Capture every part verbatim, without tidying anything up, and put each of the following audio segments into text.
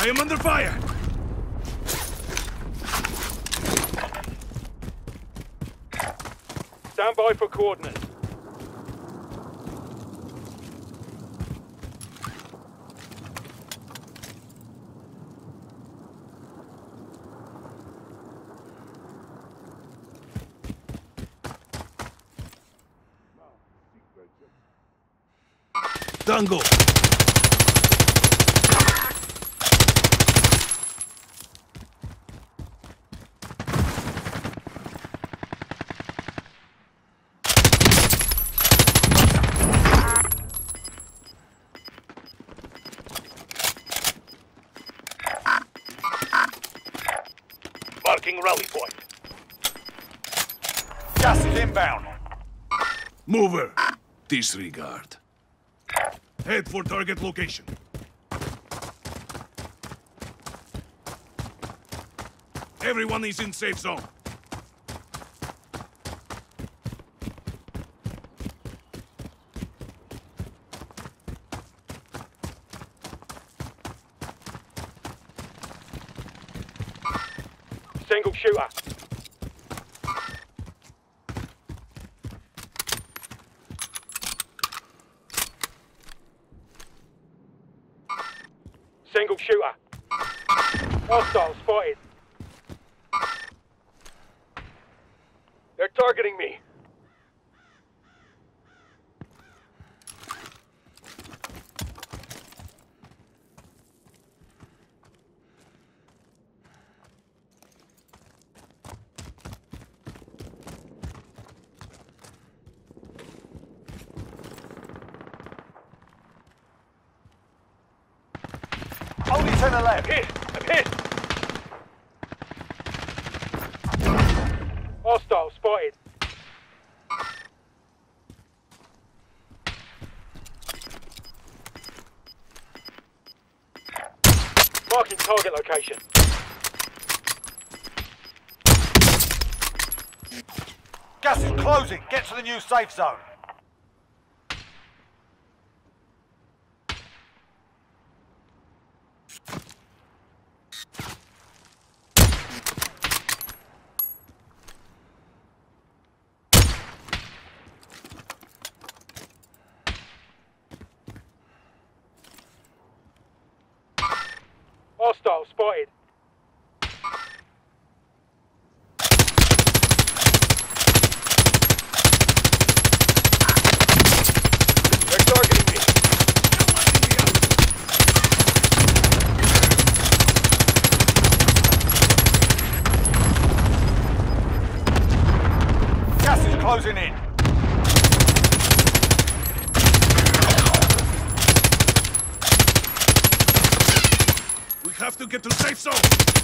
I am under fire! Stand by for coordinates. Tango! Marking rally point. Gas is inbound. Mover! Disregard. Head for target location. Everyone is in safe zone. Single shooter. Single shooter. Hostile spotted. They're targeting me. Only to the left. I'm hit! I'm hit! Hostile spotted. Marking target location. Gas is closing. Get to the new safe zone. Hostile spotted. They're targeting me. Gas is closing in. We have to get to safe zone!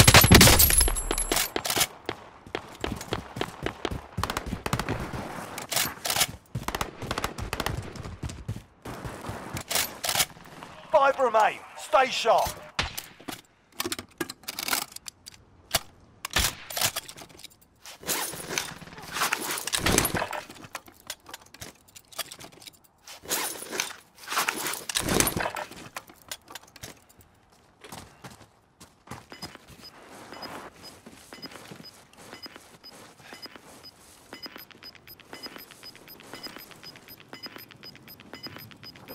Five remain. Stay sharp.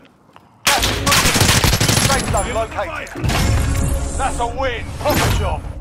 Safe zone located. That's a win. Proper job.